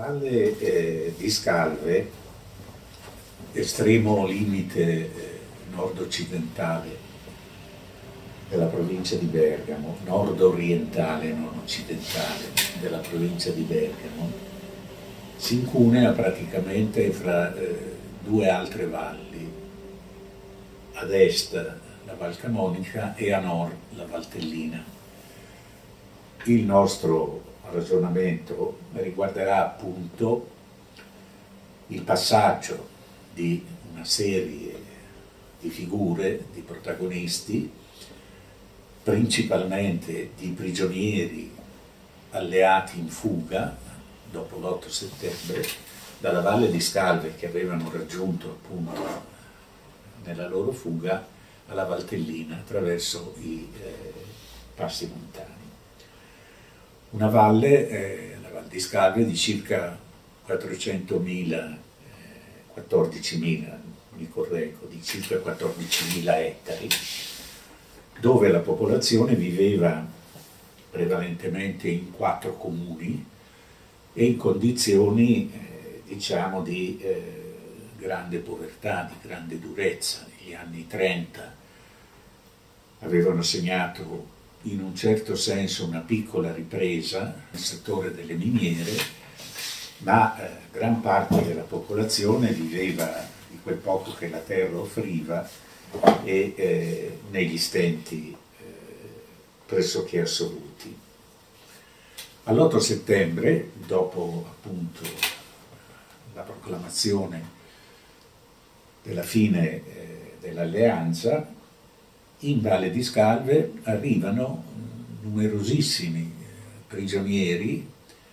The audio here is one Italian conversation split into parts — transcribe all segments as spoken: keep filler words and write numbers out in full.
valle eh, di Scalve, estremo limite eh, nord-occidentale della provincia di Bergamo, nord-orientale, non occidentale, della provincia di Bergamo, si incunea praticamente fra eh, due altre valli, ad est la Val Camonica e a nord la Valtellina. Il nostro ragionamento riguarderà appunto il passaggio di una serie di figure, di protagonisti, principalmente di prigionieri alleati in fuga dopo l'otto settembre, dalla Valle di Scalve, che avevano raggiunto appunto nella loro fuga, alla Valtellina attraverso i eh, passi montani. Una valle, eh, la Val di Scalve, di circa quattrocentomila, eh, quattordicimila, mi correggo, di circa quattordicimila ettari, dove la popolazione viveva prevalentemente in quattro comuni e in condizioni, eh, diciamo, di eh, grande povertà, di grande durezza. Negli anni trenta avevano segnato in un certo senso una piccola ripresa nel settore delle miniere, ma eh, gran parte della popolazione viveva di quel poco che la terra offriva e eh, negli stenti eh, pressoché assoluti. All'otto settembre, dopo appunto la proclamazione della fine eh, dell'alleanza, in Valle di Scalve arrivano numerosissimi eh, prigionieri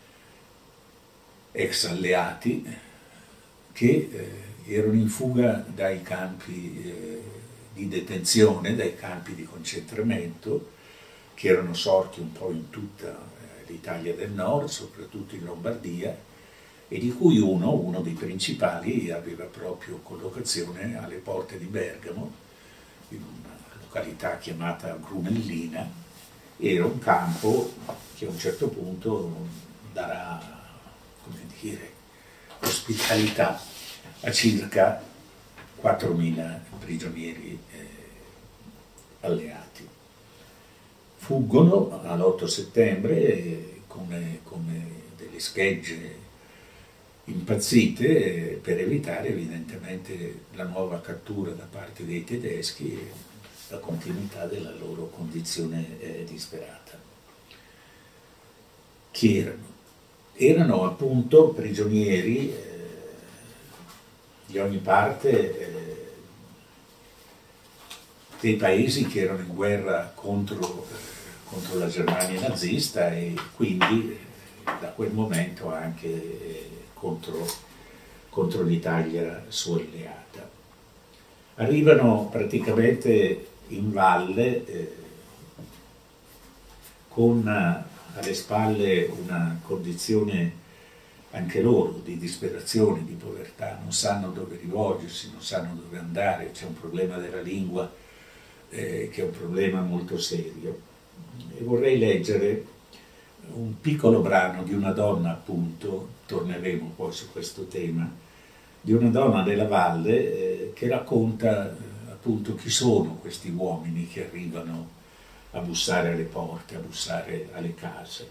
ex alleati che eh, erano in fuga dai campi eh, di detenzione, dai campi di concentramento che erano sorti un po' in tutta eh, l'Italia del Nord, soprattutto in Lombardia, e di cui uno, uno dei principali, aveva proprio collocazione alle porte di Bergamo, in una località chiamata Grumellina. Era un campo che a un certo punto darà, come dire, ospitalità a circa quattromila prigionieri eh, alleati. Fuggono all'otto settembre eh, come, come delle schegge impazzite per evitare evidentemente la nuova cattura da parte dei tedeschi e la continuità della loro condizione eh, disperata. Chi erano? Erano appunto prigionieri eh, di ogni parte eh, dei paesi che erano in guerra contro, eh, contro la Germania nazista e quindi eh, da quel momento anche eh, contro, contro l'Italia sua alleata. Arrivano praticamente in valle eh, con alle spalle una condizione anche loro di disperazione, di povertà, non sanno dove rivolgersi, non sanno dove andare, c'è un problema della lingua eh, che è un problema molto serio. E vorrei leggere un piccolo brano di una donna, appunto, torneremo poi su questo tema, di una donna della valle eh, che racconta eh, appunto chi sono questi uomini che arrivano a bussare alle porte, a bussare alle case.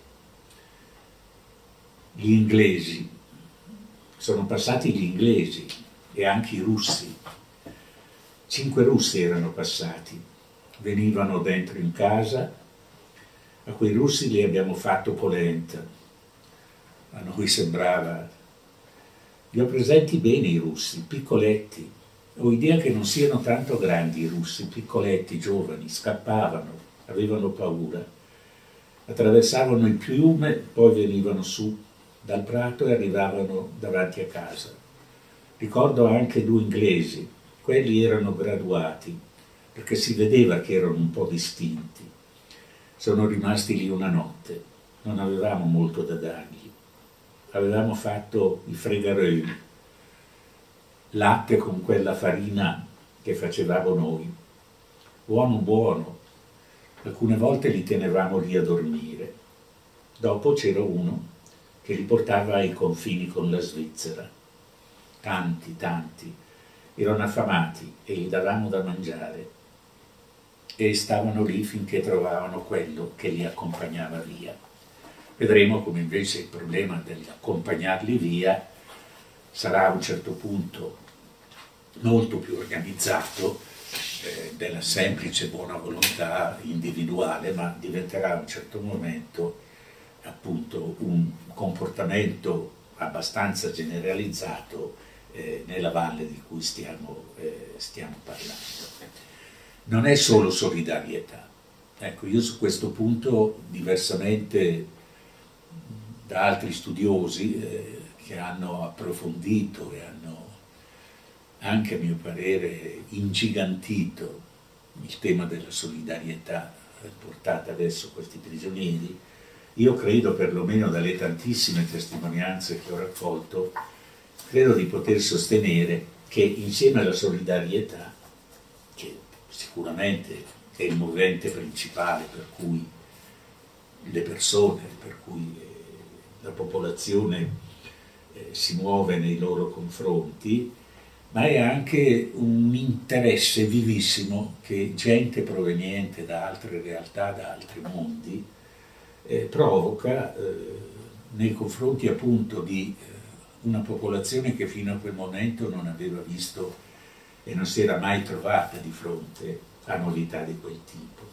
Gli inglesi, sono passati gli inglesi e anche i russi. Cinque russi erano passati, venivano dentro in casa. A quei russi li abbiamo fatto polenta, a noi sembrava, li ho presenti bene i russi, piccoletti, ho idea che non siano tanto grandi i russi, piccoletti, giovani, scappavano, avevano paura, attraversavano il fiume, poi venivano su dal prato e arrivavano davanti a casa. Ricordo anche due inglesi, quelli erano graduati, perché si vedeva che erano un po' distinti. Sono rimasti lì una notte, non avevamo molto da dargli. Avevamo fatto i fregareux, latte con quella farina che facevamo noi. Buono buono, alcune volte li tenevamo lì a dormire. Dopo c'era uno che li portava ai confini con la Svizzera. Tanti, tanti erano affamati e gli davamo da mangiare e stavano lì finché trovavano quello che li accompagnava via. Vedremo come invece il problema dell'accompagnarli via sarà a un certo punto molto più organizzato eh, della semplice buona volontà individuale, ma diventerà a un certo momento appunto un comportamento abbastanza generalizzato eh, nella valle di cui stiamo, eh, stiamo parlando. Non è solo solidarietà. Ecco, io su questo punto, diversamente da altri studiosi eh, che hanno approfondito e hanno anche, a mio parere, ingigantito il tema della solidarietà portata verso questi prigionieri, io credo, perlomeno dalle tantissime testimonianze che ho raccolto, credo di poter sostenere che insieme alla solidarietà, che sicuramente è il movente principale per cui le persone, per cui la popolazione eh, si muove nei loro confronti, ma è anche un interesse vivissimo che gente proveniente da altre realtà, da altri mondi, eh, provoca eh, nei confronti appunto di eh, una popolazione che fino a quel momento non aveva visto e non si era mai trovata di fronte a novità di quel tipo.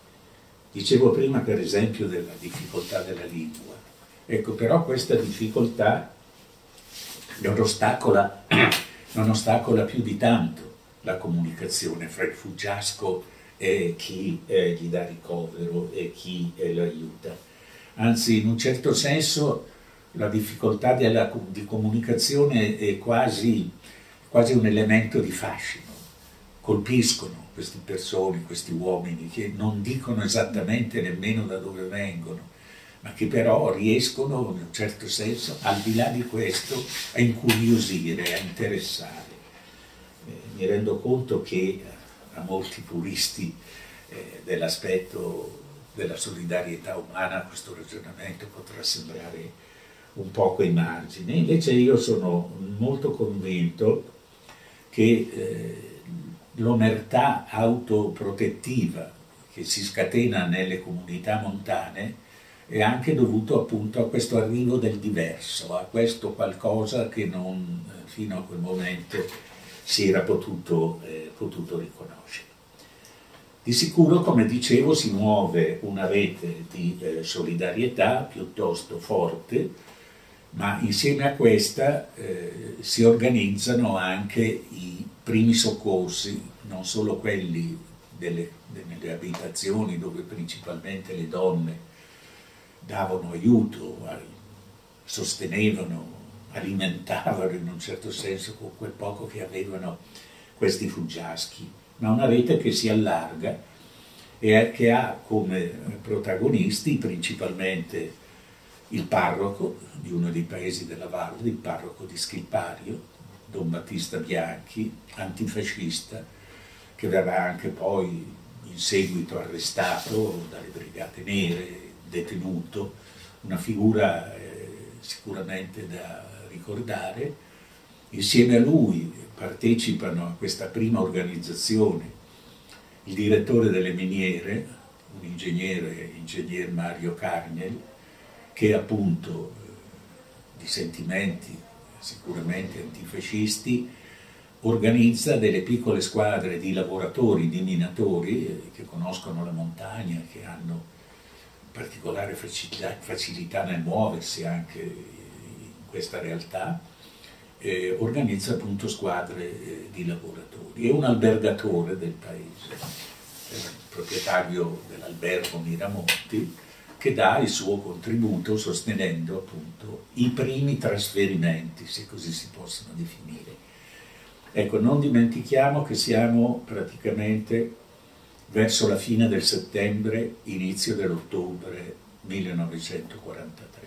Dicevo prima per esempio della difficoltà della lingua. Ecco, però questa difficoltà non ostacola, non ostacola più di tanto la comunicazione fra il fuggiasco e chi eh, gli dà ricovero e chi eh, lo aiuta. Anzi, in un certo senso la difficoltà della, di comunicazione è quasi, quasi un elemento di fascino. Colpiscono queste persone, questi uomini che non dicono esattamente nemmeno da dove vengono, ma che però riescono, in un certo senso, al di là di questo, a incuriosire, a interessare. Eh, mi rendo conto che a molti puristi eh, dell'aspetto della solidarietà umana questo ragionamento potrà sembrare un poco ai margini. Invece io sono molto convinto che eh, l'omertà autoprotettiva che si scatena nelle comunità montane è anche dovuto appunto a questo arrivo del diverso, a questo qualcosa che non fino a quel momento si era potuto, eh, potuto riconoscere. Di sicuro, come dicevo, si muove una rete di eh, solidarietà piuttosto forte, ma insieme a questa eh, si organizzano anche i primi soccorsi, non solo quelli delle, delle abitazioni dove principalmente le donne davano aiuto, sostenevano, alimentavano in un certo senso con quel poco che avevano questi fuggiaschi, ma una rete che si allarga e che ha come protagonisti principalmente il parroco di uno dei paesi della valle, il parroco di Schilpario, Don Battista Bianchi, antifascista, che verrà anche poi in seguito arrestato dalle Brigate Nere, detenuto, una figura eh, sicuramente da ricordare. Insieme a lui partecipano a questa prima organizzazione il direttore delle miniere, un ingegnere, ingegner Mario Carnel, che appunto eh, di sentimenti sicuramente antifascisti organizza delle piccole squadre di lavoratori, di minatori eh, che conoscono la montagna, che hanno particolare facilità, facilità nel muoversi anche in questa realtà, eh, organizza appunto squadre eh, di lavoratori. È un albergatore del paese, è il proprietario dell'albergo Miramonti, che dà il suo contributo sostenendo appunto i primi trasferimenti, se così si possono definire. Ecco, non dimentichiamo che siamo praticamente verso la fine del settembre, inizio dell'ottobre millenovecentoquarantatré.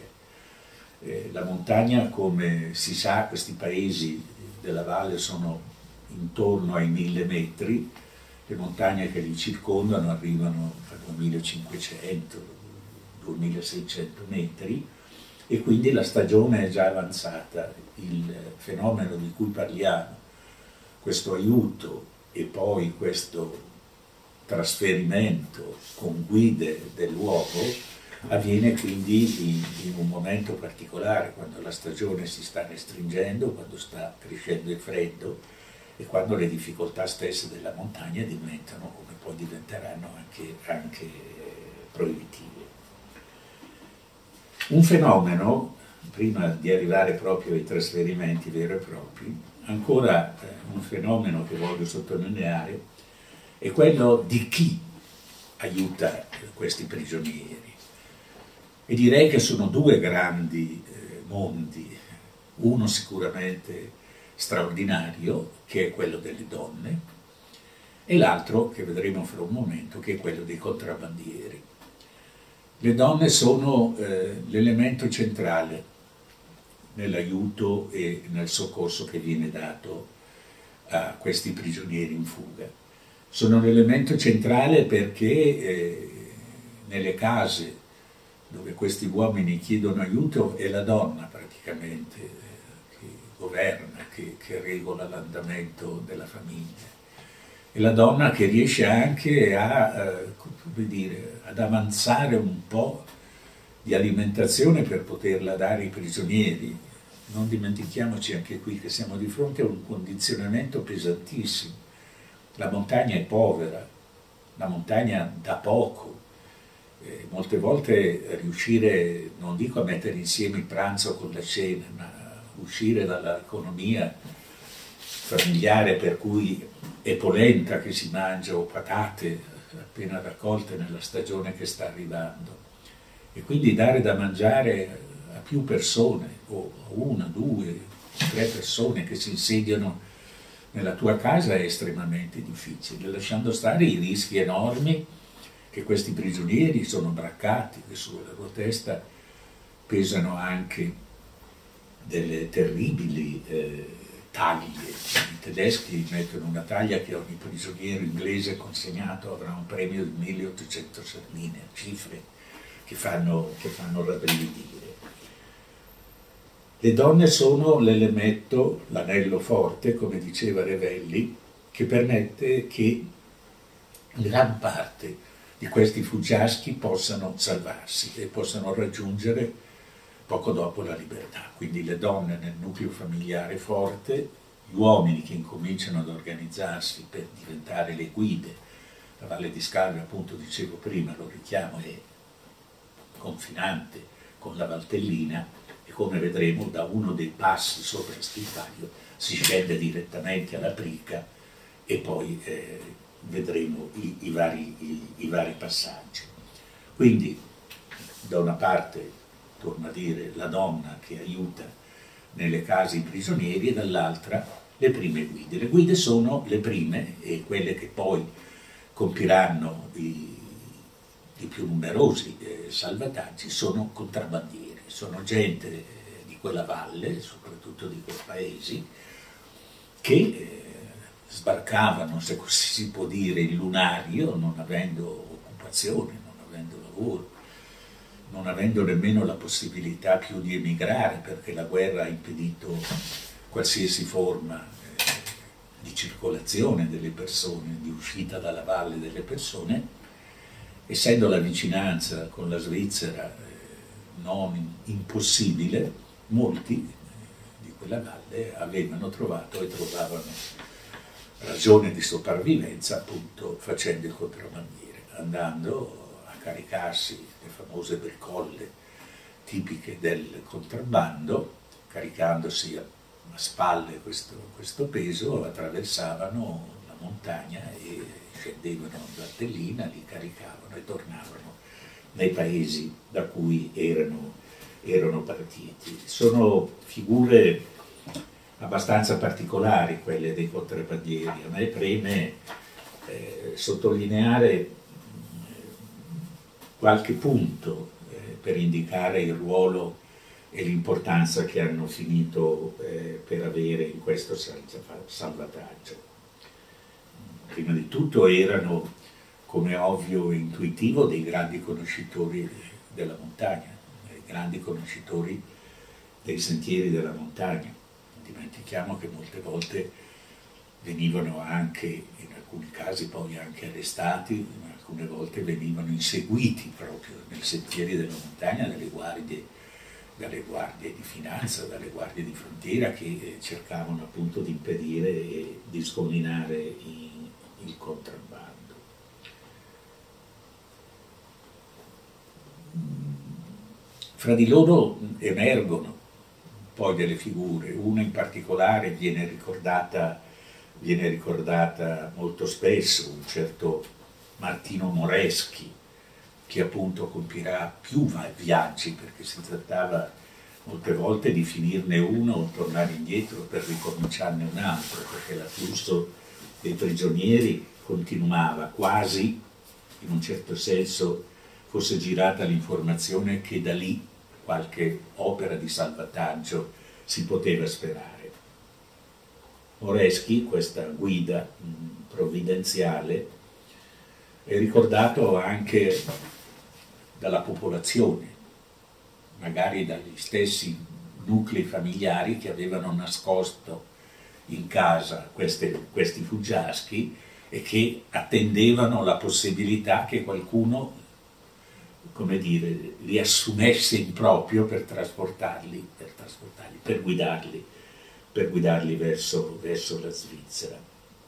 Eh, la montagna, come si sa, questi paesi della valle sono intorno ai mille metri, le montagne che li circondano arrivano a duemilacinquecento duemilaseicento metri, e quindi la stagione è già avanzata. Il fenomeno di cui parliamo, questo aiuto e poi questo trasferimento con guide del luogo, avviene quindi in, in un momento particolare, quando la stagione si sta restringendo, quando sta crescendo il freddo e quando le difficoltà stesse della montagna diventano, come poi diventeranno, anche, anche proibitive. Un fenomeno, prima di arrivare proprio ai trasferimenti veri e propri, ancora eh, un fenomeno che voglio sottolineare è quello di chi aiuta questi prigionieri. E direi che sono due grandi eh, mondi, uno sicuramente straordinario, che è quello delle donne, e l'altro, che vedremo fra un momento, che è quello dei contrabbandieri. Le donne sono eh, l'elemento centrale nell'aiuto e nel soccorso che viene dato a questi prigionieri in fuga. Sono l'elemento centrale perché eh, nelle case dove questi uomini chiedono aiuto è la donna praticamente eh, che governa, che, che regola l'andamento della famiglia. È la donna che riesce anche a, eh, come dire, ad avanzare un po' di alimentazione per poterla dare ai prigionieri. Non dimentichiamoci anche qui che siamo di fronte a un condizionamento pesantissimo. La montagna è povera, la montagna dà poco. Eh, molte volte riuscire, non dico a mettere insieme il pranzo con la cena, ma uscire dall'economia familiare per cui è polenta che si mangia o patate appena raccolte nella stagione che sta arrivando, e quindi dare da mangiare a più persone, o una, due, tre persone che si insediano nella tua casa è estremamente difficile, lasciando stare i rischi enormi che questi prigionieri sono braccati, che sulla loro testa pesano anche delle terribili eh, taglie. I tedeschi mettono una taglia che ogni prigioniero inglese consegnato avrà un premio di milleottocento sterline, cifre che fanno, che fanno rabbrividire. Le donne sono l'elemento, l'anello forte, come diceva Revelli, che permette che gran parte di questi fuggiaschi possano salvarsi e possano raggiungere poco dopo la libertà. Quindi le donne nel nucleo familiare forte, gli uomini che incominciano ad organizzarsi per diventare le guide. La Valle di Scalve, appunto dicevo prima, lo richiamo, è confinante con la Valtellina, e come vedremo da uno dei passi sopra Stipaio si scende direttamente alla Prica e poi eh, vedremo i, i, vari, i, i vari passaggi. Quindi da una parte, torno a dire, la donna che aiuta nelle case i prigionieri, e dall'altra le prime guide. Le guide sono le prime e quelle che poi compiranno i, i più numerosi eh, salvataggi, sono contrabbandieri. Sono gente eh, di quella valle, soprattutto di quei paesi, che eh, sbarcavano, se così si può dire, il lunario, non avendo occupazione, non avendo lavoro, non avendo nemmeno la possibilità più di emigrare, perché la guerra ha impedito qualsiasi forma eh, di circolazione delle persone, di uscita dalla valle delle persone. Essendo la vicinanza con la Svizzera eh, non impossibile, molti eh, di quella valle avevano trovato e trovavano ragione di sopravvivenza appunto facendo il contrabbandiere, andando a caricarsi le famose bricolle tipiche del contrabbando, caricandosi a, a spalle questo, questo peso, attraversavano la montagna e scendevano in Valtellina, li caricavano e tornavano nei paesi da cui erano, erano partiti. Sono figure abbastanza particolari quelle dei contrabbandieri. A me preme eh, sottolineare qualche punto eh, per indicare il ruolo e l'importanza che hanno finito eh, per avere in questo salvataggio. Prima di tutto erano, come ovvio e intuitivo, dei grandi conoscitori della montagna, grandi conoscitori dei sentieri della montagna. Non dimentichiamo che molte volte venivano anche, in alcuni casi poi anche arrestati, ma alcune volte venivano inseguiti proprio nei sentieri della montagna dalle guardie, dalle guardie di finanza, dalle guardie di frontiera che cercavano appunto di impedire e di sgominare il, il contrabbando. Fra di loro emergono poi delle figure, una in particolare viene ricordata, viene ricordata molto spesso, un certo Martino Moreschi, che appunto compirà più viaggi, perché si trattava molte volte di finirne uno o tornare indietro per ricominciarne un altro, perché l'afflusso dei prigionieri continuava, quasi in un certo senso fosse girata l'informazione che da lì qualche opera di salvataggio si poteva sperare. Moreschi, questa guida mh, provvidenziale, è ricordato anche dalla popolazione, magari dagli stessi nuclei familiari che avevano nascosto in casa queste, questi fuggiaschi e che attendevano la possibilità che qualcuno, come dire, li assumesse in proprio per trasportarli, per, trasportarli, per guidarli, per guidarli verso, verso la Svizzera.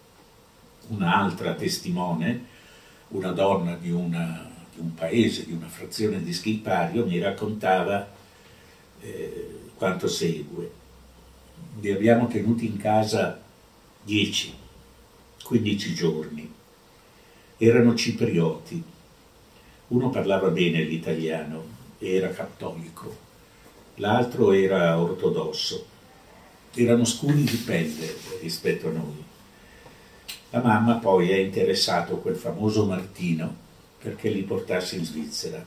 Un'altra testimone, una donna di, una, di un paese, di una frazione di Schilpario, mi raccontava eh, quanto segue. Li abbiamo tenuti in casa dieci, quindici giorni. Erano ciprioti. Uno parlava bene l'italiano, era cattolico, l'altro era ortodosso. Erano scuri di pelle rispetto a noi. La mamma poi ha interessato quel famoso Martino perché li portasse in Svizzera.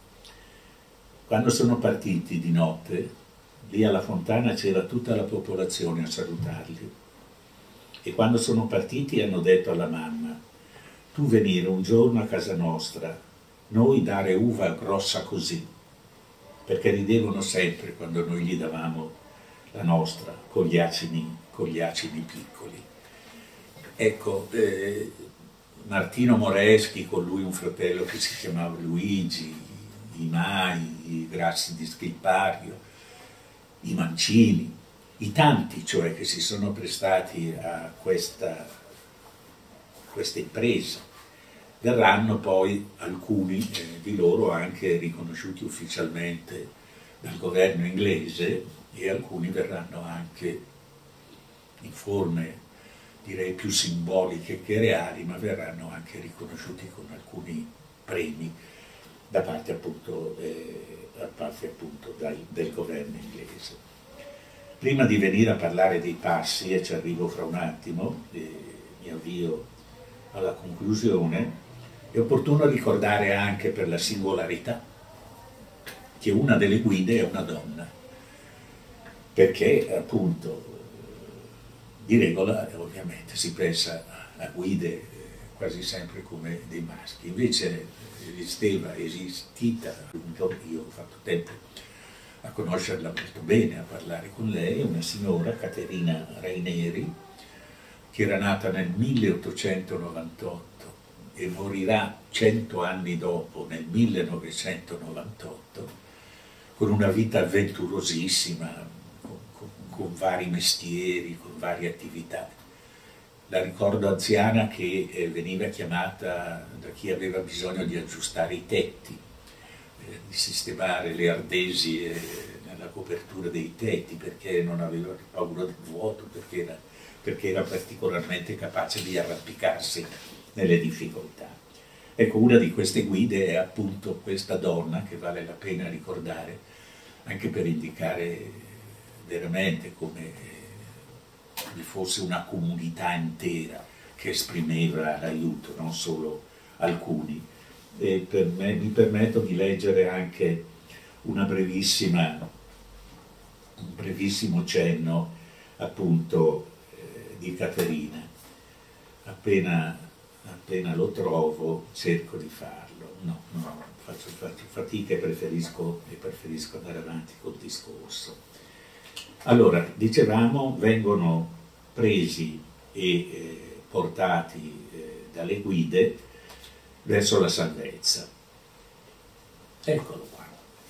Quando sono partiti di notte, lì alla fontana c'era tutta la popolazione a salutarli. E quando sono partiti hanno detto alla mamma: tu venire un giorno a casa nostra, noi dare uva grossa così, perché ridevano sempre quando noi gli davamo la nostra con gli acini, con gli acini piccoli. Ecco, eh, Martino Moreschi, con lui un fratello che si chiamava Luigi, i Mai, i Grassi di Schilpario, i Mancini, i tanti cioè che si sono prestati a questa, questa impresa. Verranno poi alcuni eh, di loro anche riconosciuti ufficialmente dal governo inglese e alcuni verranno anche in forme direi più simboliche che reali, ma verranno anche riconosciuti con alcuni premi da parte appunto, eh, da parte, appunto dai, del governo inglese. Prima di venire a parlare dei passi, e ci arrivo fra un attimo, e mi avvio alla conclusione, è opportuno ricordare anche per la singolarità che una delle guide è una donna, perché appunto di regola ovviamente si pensa a guide quasi sempre come dei maschi, invece esisteva, esistita, io ho fatto tempo a conoscerla molto bene, a parlare con lei, una signora, Caterina Raineri, che era nata nel milleottocentonovantotto e morirà cento anni dopo, nel millenovecentonovantotto, con una vita avventurosissima, con, con, con vari mestieri, con varie attività. La ricordo anziana che eh, veniva chiamata da chi aveva bisogno di aggiustare i tetti, eh, di sistemare le ardesie nella copertura dei tetti, perché non aveva paura del vuoto, perché era, perché era particolarmente capace di arrampicarsi nelle difficoltà. Ecco, una di queste guide è appunto questa donna, che vale la pena ricordare, anche per indicare veramente come vi fosse una comunità intera che esprimeva l'aiuto, non solo alcuni. E per me, mi permetto di leggere anche una brevissima, un brevissimo cenno appunto eh, di Caterina. Appena, appena lo trovo cerco di farlo. No, no, faccio, faccio fatica e preferisco, e preferisco andare avanti col discorso. Allora, dicevamo, vengono presi e eh, portati eh, dalle guide verso la salvezza. Eccolo qua.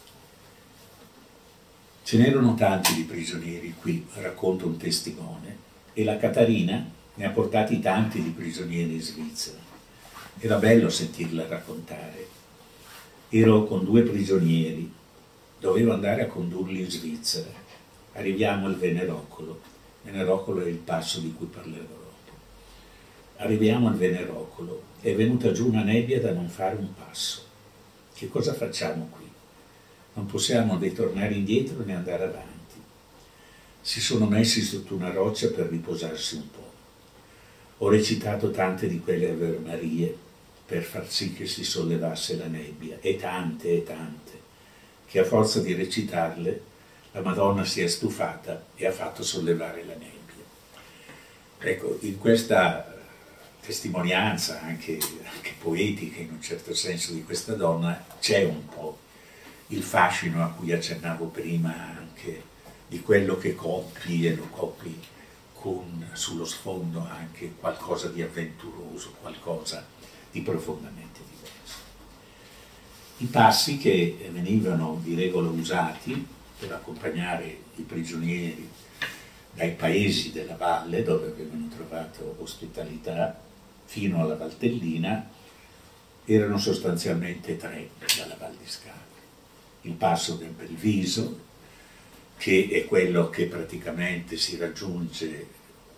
Ce n'erano tanti di prigionieri qui, racconta un testimone, e la Catarina ne ha portati tanti di prigionieri in Svizzera. Era bello sentirla raccontare. Ero con due prigionieri, dovevo andare a condurli in Svizzera. Arriviamo al Venerocolo. Venerocolo è il passo di cui parlerò dopo. Arriviamo al Venerocolo, è venuta giù una nebbia da non fare un passo. Che cosa facciamo qui? Non possiamo né tornare indietro né andare avanti. Si sono messi sotto una roccia per riposarsi un po'. Ho recitato tante di quelle Ave Marie per far sì che si sollevasse la nebbia, e tante e tante, che a forza di recitarle la Madonna si è stufata e ha fatto sollevare la nebbia. Ecco, in questa testimonianza, anche, anche poetica in un certo senso, di questa donna, c'è un po' il fascino a cui accennavo prima, anche di quello che copri, e lo copri con sullo sfondo anche qualcosa di avventuroso, qualcosa di profondamente diverso. I passi che venivano di regola usati per accompagnare i prigionieri dai paesi della valle, dove avevano trovato ospitalità, fino alla Valtellina, erano sostanzialmente tre dalla Val di Scala. Il passo del Belviso, che è quello che praticamente si raggiunge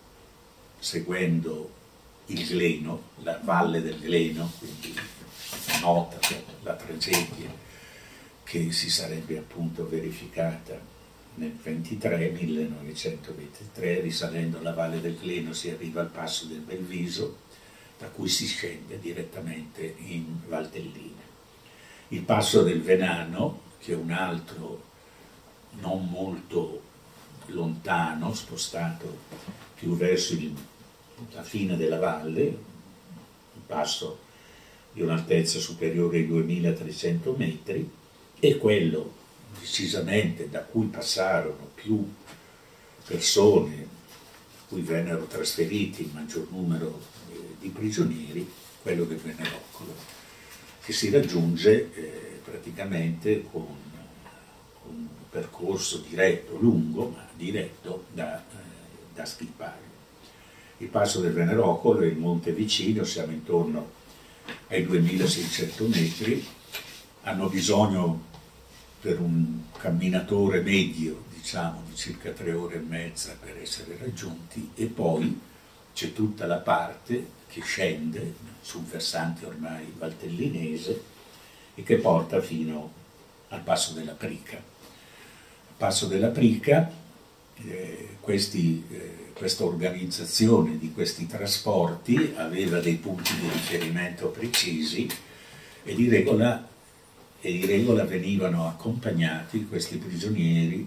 seguendo il Gleno, la valle del Gleno, quindi nota la tragedia che si sarebbe appunto verificata nel ventitré, millenovecentoventitré, risalendo la valle del Gleno si arriva al passo del Belviso, da cui si scende direttamente in Valtellina. Il passo del Venano, che è un altro non molto lontano, spostato più verso il, la fine della valle, un passo di un'altezza superiore ai duemilatrecento metri, e quello decisamente da cui passarono più persone, cui vennero trasferiti il maggior numero eh, di prigionieri, quello del Venerocolo, che si raggiunge eh, praticamente con, con un percorso diretto, lungo, ma diretto da, eh, da Schippario. Il passo del Venerocolo è il monte vicino, siamo intorno ai duemilaseicento metri, hanno bisogno per un camminatore medio, diciamo, di circa tre ore e mezza per essere raggiunti, e poi c'è tutta la parte che scende sul versante ormai valtellinese e che porta fino al passo della Prica. Al passo della Prica, eh, questi, eh, questa organizzazione di questi trasporti aveva dei punti di riferimento precisi, e di regola, e di regola venivano accompagnati questi prigionieri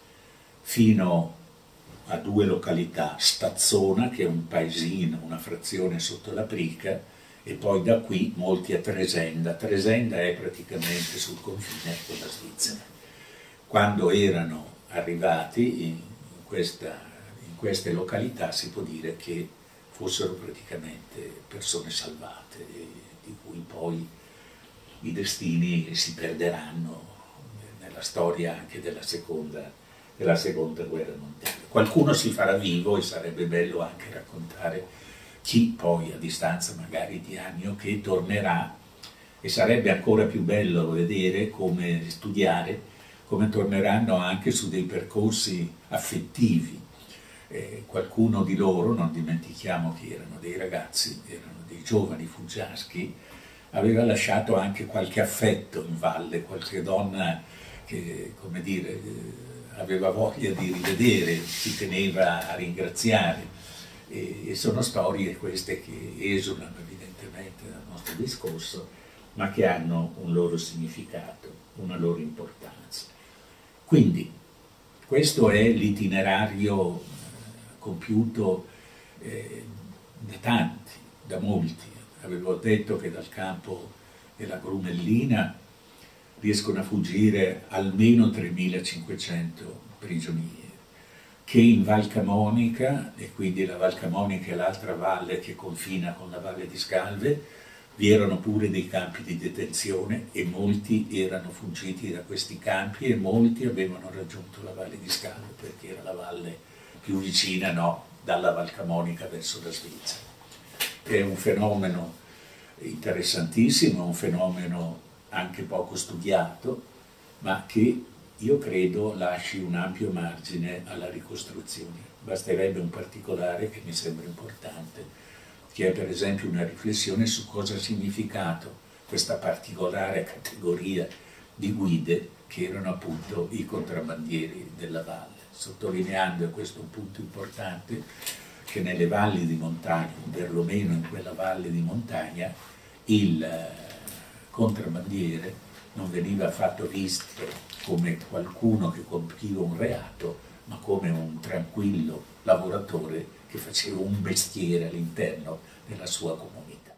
fino a due località, Stazzona, che è un paesino, una frazione sotto la Prica, e poi da qui molti a Tresenda. Tresenda è praticamente sul confine con la Svizzera. Quando erano arrivati in, questa, in queste località si può dire che fossero praticamente persone salvate, e di cui poi i destini si perderanno nella storia anche della seconda, della seconda guerra mondiale. Qualcuno si farà vivo, e sarebbe bello anche raccontare chi poi a distanza magari di anni o che tornerà, e sarebbe ancora più bello vedere come studiare come torneranno anche su dei percorsi affettivi. Eh, qualcuno di loro, non dimentichiamo che erano dei ragazzi, erano dei giovani fuggiaschi, aveva lasciato anche qualche affetto in valle, qualche donna che, come dire, aveva voglia di rivedere, ci teneva a ringraziare, e, e sono storie queste che esulano evidentemente dal nostro discorso, ma che hanno un loro significato, una loro importanza. Quindi questo è l'itinerario eh, compiuto eh, da tanti, da molti. Avevo detto che dal campo della Grumellina riescono a fuggire almeno tremilacinquecento prigionieri, che in Val Camonica, e quindi la Val Camonica è l'altra valle che confina con la Valle di Scalve, vi erano pure dei campi di detenzione e molti erano fuggiti da questi campi e molti avevano raggiunto la Valle di Scalve perché era la valle più vicina, no, dalla Val Camonica verso la Svizzera. È un fenomeno interessantissimo, un fenomeno anche poco studiato, ma che io credo lasci un ampio margine alla ricostruzione. Basterebbe un particolare che mi sembra importante, che è per esempio una riflessione su cosa ha significato questa particolare categoria di guide che erano appunto i contrabbandieri della valle, sottolineando, e questo è un punto importante, che nelle valli di montagna, perlomeno in quella valle di montagna, il contrabbandiere non veniva affatto visto come qualcuno che compiva un reato, ma come un tranquillo lavoratore che faceva un mestiere all'interno della sua comunità.